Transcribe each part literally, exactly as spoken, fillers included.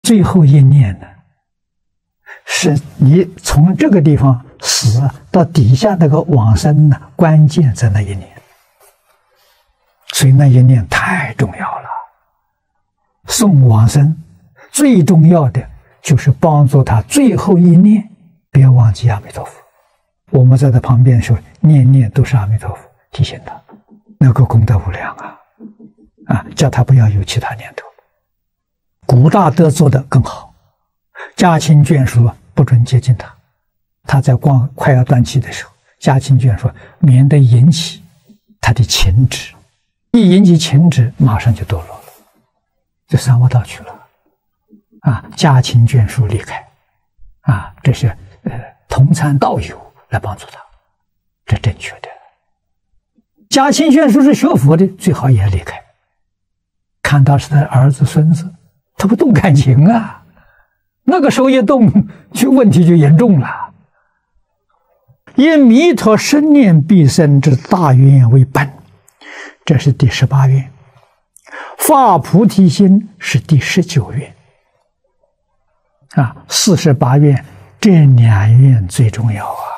最后一念呢，是你从这个地方死到底下那个往生呢，关键在那一念，所以那一念太重要了。送往生最重要的就是帮助他最后一念，别忘记阿弥陀佛。我们在他旁边的时候，念念都是阿弥陀佛，提醒他，那个功德无量啊！啊，叫他不要有其他念头。古大德做得更好，家亲眷属不准接近他。他在光快要断气的时候，家亲眷属免得引起他的情执，一引起情执，马上就堕落了，就上恶道去了。啊，家亲眷属离开，啊，这是呃同参道友来帮助他，这正确的。家亲眷属是学佛的，最好也离开。看到是他的儿子孙子，他不动感情啊，那个时候一动，就问题就严重了。以弥陀生念必生之大愿为本，这是第十八愿。发菩提心是第十九愿。啊，四十八愿，这两愿最重要啊。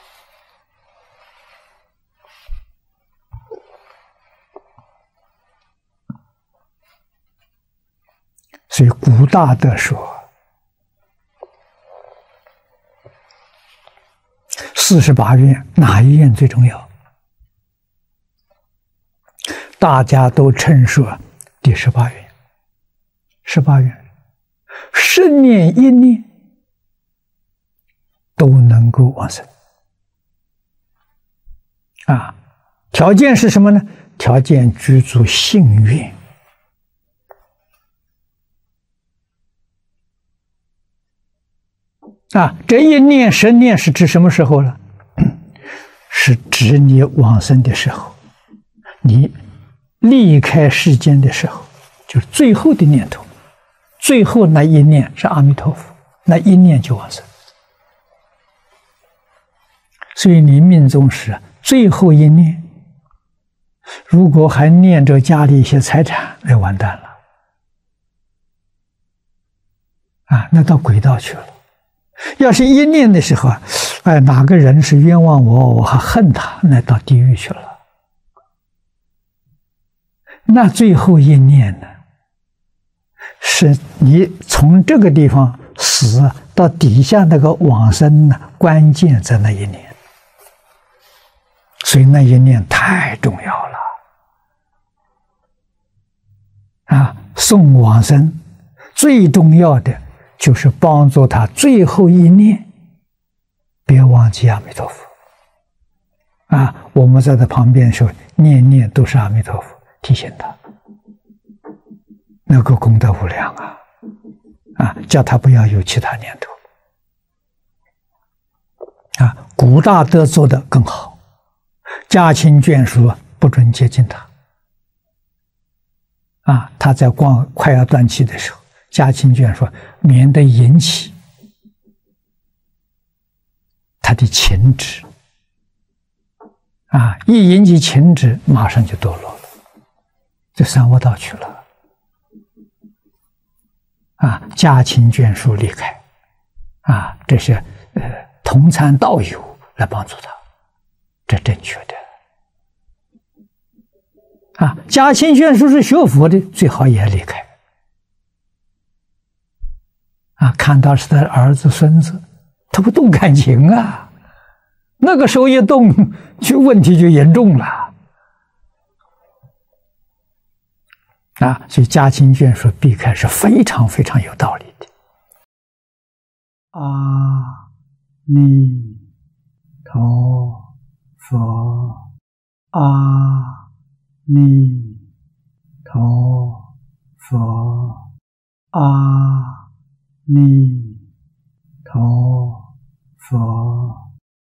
所以古大德说，四十八愿哪一愿最重要？大家都称说第十八愿。十八愿十念一念都能够往生啊！条件是什么呢？条件具足信愿。啊，这一念十念是指什么时候了？是指你往生的时候，你离开世间的时候，就是最后的念头。最后那一念是阿弥陀佛，那一念就往生。所以你命中时最后一念，如果还念着家里一些财产，那完蛋了啊，那到轨道去了。要是一念的时候，哎，哪个人是冤枉我，我还恨他，那到地狱去了。那最后一念呢，是你从这个地方死到底下那个往生呢，关键在那一念，所以那一念太重要了啊！送往生最重要的就是帮助他最后一念，别忘记阿弥陀佛啊！我们在他旁边的时候，念念都是阿弥陀佛，提醒他，那个功德无量啊！啊，叫他不要有其他念头啊！古大德做得更好，家亲眷属不准接近他啊！他在光快要断气的时候，家亲眷属免得引起他的情执啊！一引起情执，马上就堕落了，就上恶道去了。啊，家亲眷属离开，啊，这是呃同参道友来帮助他，这正确的。啊，家亲眷属是学佛的，最好也离开。啊，看到是他的儿子孙子，他不动感情啊，那个时候一动，就问题就严重了。啊，所以家亲眷属避开是非常非常有道理的。阿弥陀佛，阿弥陀佛，阿